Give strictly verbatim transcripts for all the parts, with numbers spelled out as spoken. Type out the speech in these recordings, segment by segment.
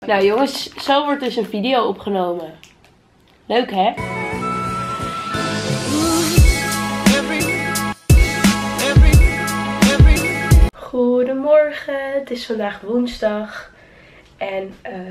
Nou jongens, zo wordt dus een video opgenomen. Leuk hè? Goedemorgen, het is vandaag woensdag. En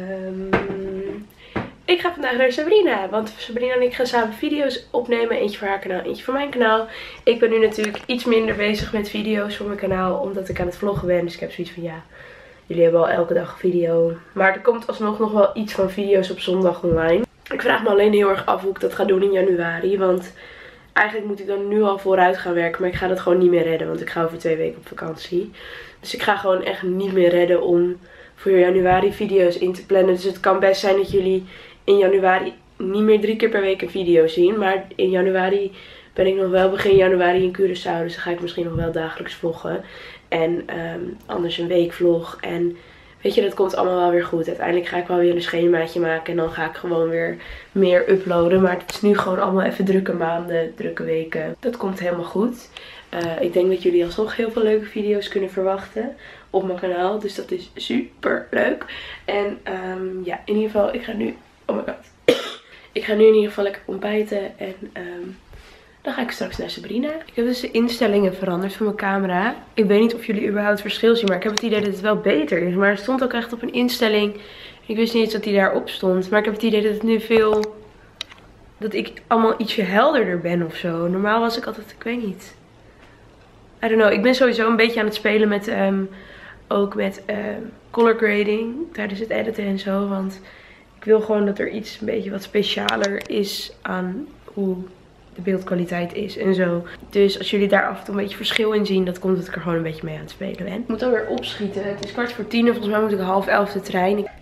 um, ik ga vandaag naar Sabrina. Want Sabrina en ik gaan samen video's opnemen. Eentje voor haar kanaal, eentje voor mijn kanaal. Ik ben nu natuurlijk iets minder bezig met video's voor mijn kanaal. Omdat ik aan het vloggen ben. Dus ik heb zoiets van ja, jullie hebben al elke dag een video. Maar er komt alsnog nog wel iets van video's op zondag online. Ik vraag me alleen heel erg af hoe ik dat ga doen in januari. Want eigenlijk moet ik dan nu al vooruit gaan werken. Maar ik ga dat gewoon niet meer redden. Want ik ga over twee weken op vakantie. Dus ik ga gewoon echt niet meer redden om voor januari video's in te plannen. Dus het kan best zijn dat jullie in januari niet meer drie keer per week een video zien. Maar in januari ben ik nog wel begin januari in Curaçao. Dus dan ga ik misschien nog wel dagelijks vloggen. En um, anders een weekvlog. En weet je, dat komt allemaal wel weer goed. Uiteindelijk ga ik wel weer een schemaatje maken. En dan ga ik gewoon weer meer uploaden. Maar het is nu gewoon allemaal even drukke maanden, drukke weken. Dat komt helemaal goed. Uh, ik denk dat jullie alsnog heel veel leuke video's kunnen verwachten op mijn kanaal. Dus dat is super leuk. En um, ja, in ieder geval, ik ga nu... Oh my god. Ik ga nu in ieder geval lekker ontbijten. En um, dan ga ik straks naar Sabrina. Ik heb dus de instellingen veranderd van mijn camera. Ik weet niet of jullie überhaupt het verschil zien. Maar ik heb het idee dat het wel beter is. Maar het stond ook echt op een instelling. Ik wist niet eens dat die daarop stond. Maar ik heb het idee dat het nu veel... Dat ik allemaal ietsje helderder ben of zo. Normaal was ik altijd... Ik weet niet. I don't know. Ik ben sowieso een beetje aan het spelen met... Um, ook met um, color grading. Tijdens het editen en zo. Want ik wil gewoon dat er iets een beetje wat specialer is aan hoe de beeldkwaliteit is en zo. Dus als jullie daar af en toe een beetje verschil in zien, dat komt dat ik er gewoon een beetje mee aan het spelen ben. Ik moet alweer opschieten. Het is kwart voor tien en volgens mij moet ik half elf de trein. Ik...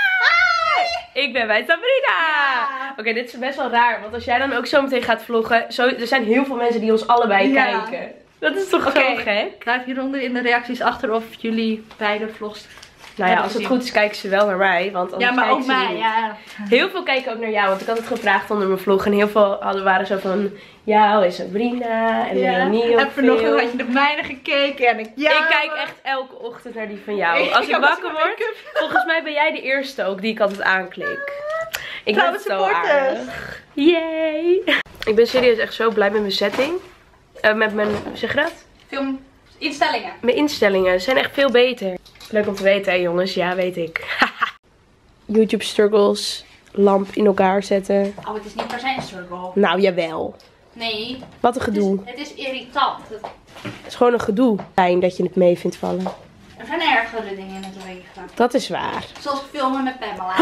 Ja! Ik ben bij Sabrina! Ja! Oké, okay, dit is best wel raar. Want als jij dan ook zo meteen gaat vloggen. Zo, er zijn heel veel mensen die ons allebei ja. kijken. Dat is toch okay. zo gek? Blijf hieronder in de reacties achter of jullie beide vlogs... Nou ja, als het goed is kijken ze wel naar mij. Want ja, maar ook mij, ja. Heel veel kijken ook naar jou. Want ik had het gevraagd onder mijn vlog. En heel veel hadden, waren zo van... Ja, is Sabrina. En ja. Leonie. En vanochtend had je de mijne gekeken. En ik, ja, ik kijk echt elke ochtend naar die van jou. Als ik, ik wakker word, volgens mij ben jij de eerste ook die ik altijd aanklik. Ik ben het zo aardig. Yay! Ik ben serieus echt zo blij met mijn setting. Uh, met mijn, hoe zeg je dat? Film instellingen. Mijn instellingen zijn echt veel beter. Leuk om te weten, hè, jongens. Ja, weet ik. YouTube struggles. Lamp in elkaar zetten. Oh, het is niet per se een struggle. Nou, jawel. Nee. Wat een gedoe. Het is, het is irritant. Het... het is gewoon een gedoe. Fijn dat je het mee vindt vallen. Er zijn ergere dingen in het leven. Dat is waar. Zoals filmen met Pamela.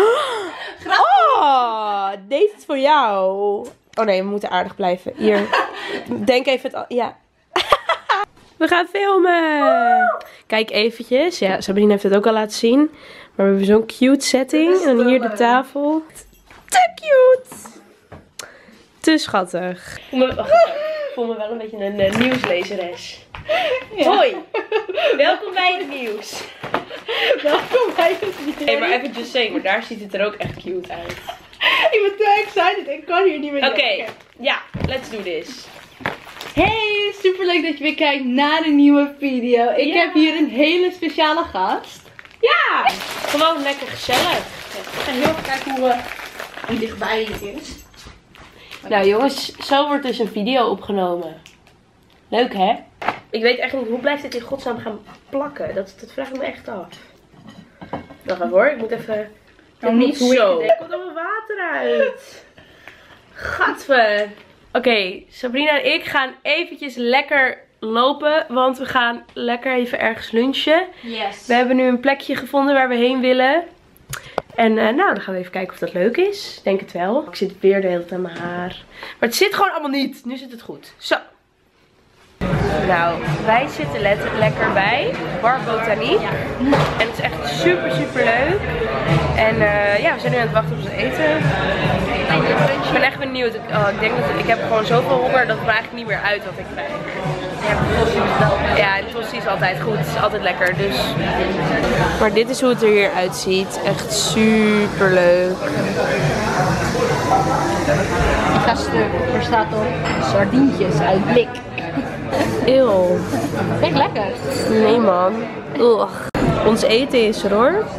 Oh, deze is voor jou. Oh nee, we moeten aardig blijven. Hier. Denk even het... Ja. We gaan filmen! Kijk eventjes. Ja, Sabrina heeft het ook al laten zien. Maar we hebben zo'n cute setting. En dan hier de tafel. Te cute! Te schattig. Ik voel me, oh, ik voel me wel een beetje een uh, nieuwslezeres. Ja. Hoi! Welkom bij het nieuws. Welkom bij het nieuws. Hey, maar even just saying. Maar daar ziet het er ook echt cute uit. Ik ben te excited. Ik kan hier niet meer Oké, okay. Ja, let's do this. Hey, super leuk dat je weer kijkt naar een nieuwe video. Ik ja. heb hier een hele speciale gast. Ja, gewoon lekker gezellig. We gaan heel even kijken hoe, uh, hoe dichtbij het is. Nou jongens, zo wordt dus een video opgenomen. Leuk hè? Ik weet echt niet, hoe blijft dit in godsnaam gaan plakken? Dat, dat vraag ik me echt af. Wacht even hoor, ik moet even... Nou, niet zo. Er komt allemaal water uit. Gadver. Oké, okay, Sabrina en ik gaan eventjes lekker lopen, want we gaan lekker even ergens lunchen. Yes. We hebben nu een plekje gevonden waar we heen willen. En uh, nou, dan gaan we even kijken of dat leuk is. Ik denk het wel. Ik zit weer de hele tijd aan mijn haar. Maar het zit gewoon allemaal niet. Nu zit het goed. Zo. Nou, wij zitten le lekker bij Bar Botaniek. Ja. En het is echt super, super leuk. En uh, ja, we zijn nu aan het wachten op ons eten. Ik ben echt benieuwd. Oh, ik denk dat ik heb gewoon zoveel honger dat het me eigenlijk niet meer uit wat ik krijg. Ja, de tosti is altijd goed. Het is altijd lekker. Dus. Maar dit is hoe het er hier uitziet. Echt super leuk. Ik ga stuk. Er staat op sardientjes uit blik. Eeuw. Vind ik lekker. Nee man. Ugh. Ons eten is er hoor.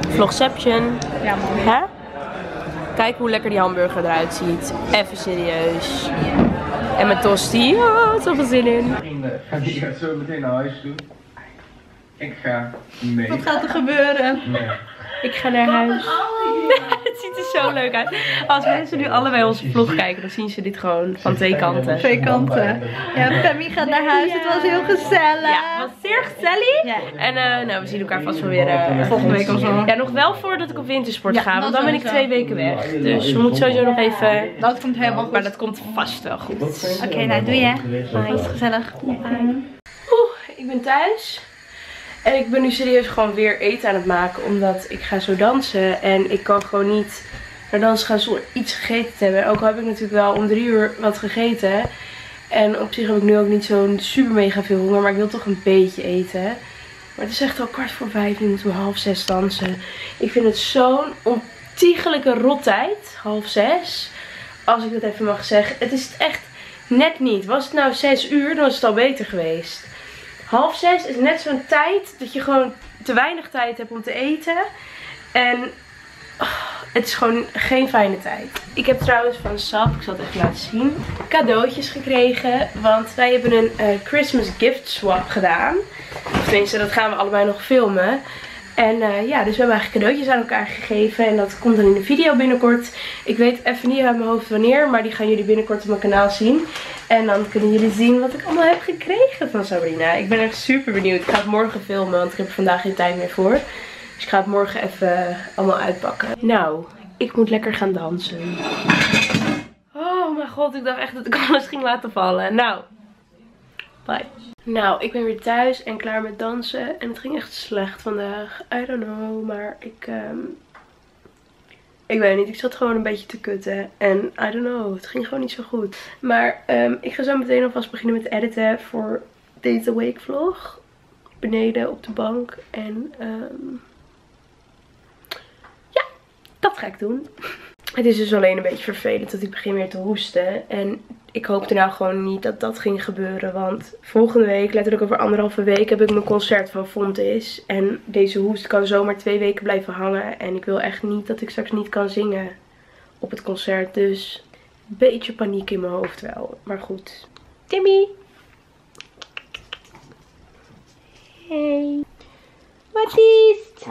Vlogception. Ja, mooi. Hè? Kijk hoe lekker die hamburger eruit ziet. Even serieus. En mijn tosti. Oh, zoveel zin in. Ik ga zo meteen naar huis toe. Ik ga mee. Wat gaat er gebeuren? Nee. Ik ga naar huis. Het ziet er zo leuk uit. Als mensen nu allebei onze vlog kijken, dan zien ze dit gewoon van twee kanten. Twee kanten. Ja, Femi gaat naar huis. Het was heel gezellig. Ja, het was zeer gezellig. Ja. En uh, nou, we zien elkaar vast wel weer uh, Volgende week of zo. Ja, nog wel voordat ik op wintersport Ja, ga, want dan ben ik sowieso. twee weken weg. Dus we moeten sowieso nog even... Dat komt helemaal goed. Maar dat komt vast wel goed. Oké, okay, nou doe je. Dat was gezellig. Oeh, ik ben thuis. En ik ben nu serieus gewoon weer eten aan het maken, omdat ik ga zo dansen. En ik kan gewoon niet naar dansen gaan zonder iets gegeten te hebben. Ook al heb ik natuurlijk wel om drie uur wat gegeten. En op zich heb ik nu ook niet zo'n super mega veel honger, maar ik wil toch een beetje eten. Maar het is echt al kwart voor vijf, nu moeten we half zes dansen. Ik vind het zo'n ontiegelijke rottijd, half zes. Als ik dat even mag zeggen. Het is het echt net niet. Was het nou zes uur, dan was het al beter geweest. Half zes is net zo'n tijd dat je gewoon te weinig tijd hebt om te eten. En oh, het is gewoon geen fijne tijd. Ik heb trouwens van Sap, ik zal het even laten zien, cadeautjes gekregen. Want wij hebben een uh, Christmas gift swap gedaan. Of tenminste, dat gaan we allebei nog filmen. En uh, ja, dus we hebben eigenlijk cadeautjes aan elkaar gegeven. En dat komt dan in de video binnenkort. Ik weet even niet uit mijn hoofd wanneer, maar die gaan jullie binnenkort op mijn kanaal zien. En dan kunnen jullie zien wat ik allemaal heb gekregen van Sabrina. Ik ben echt super benieuwd. Ik ga het morgen filmen, want ik heb er vandaag geen tijd meer voor. Dus ik ga het morgen even allemaal uitpakken. Nou, ik moet lekker gaan dansen. Oh mijn god, ik dacht echt dat ik alles ging laten vallen. Nou, bye. Nou, ik ben weer thuis en klaar met dansen. En het ging echt slecht vandaag. I don't know, maar ik... Um... Ik weet niet, ik zat gewoon een beetje te kutten. En I don't know, het ging gewoon niet zo goed. Maar um, ik ga zo meteen alvast beginnen met editen voor deze week vlog. Beneden op de bank. En um... ja, dat ga ik doen. Het is dus alleen een beetje vervelend dat ik begin weer te hoesten. En ik hoopte nou gewoon niet dat dat ging gebeuren. Want volgende week, letterlijk over anderhalve week, heb ik mijn concert van Fontis. En deze hoest kan zomaar twee weken blijven hangen. En ik wil echt niet dat ik straks niet kan zingen op het concert. Dus een beetje paniek in mijn hoofd wel. Maar goed. Timmy! Hey! Wat is het?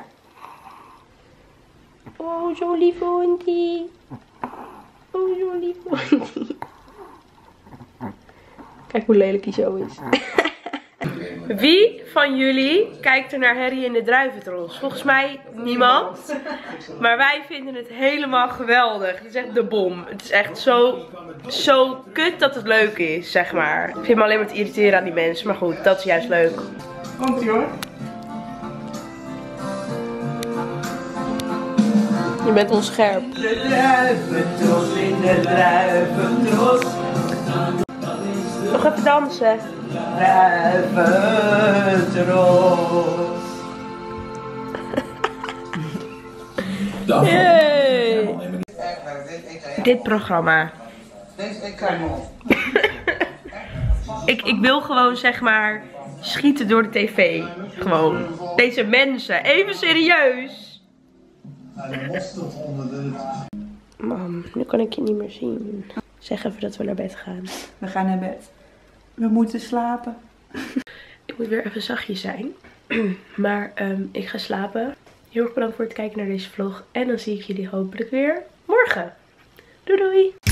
Oh, zo'n lieve hondie. Oh, zo'n lieve hondie. Kijk hoe lelijk hij zo is. Wie van jullie kijkt er naar Harry in de Druiventros? Volgens mij niemand. Maar wij vinden het helemaal geweldig. Het is echt de bom. Het is echt zo, zo kut dat het leuk is, zeg maar. Ik vind me alleen maar te irriteren aan die mensen. Maar goed, dat is juist leuk. Komt ie hoor. Je bent onscherp. De druiventros in de druiventros. Nog even dansen. Druiventros. Yay. Dit programma. ik, ik wil gewoon zeg maar schieten door de tv. Gewoon. Deze mensen. Even serieus. Mam, nu kan ik je niet meer zien. Zeg even dat we naar bed gaan. We gaan naar bed. We moeten slapen. Ik moet weer even zachtjes zijn. Maar um, ik ga slapen. Heel erg bedankt voor het kijken naar deze vlog. En dan zie ik jullie hopelijk weer morgen. Doei doei!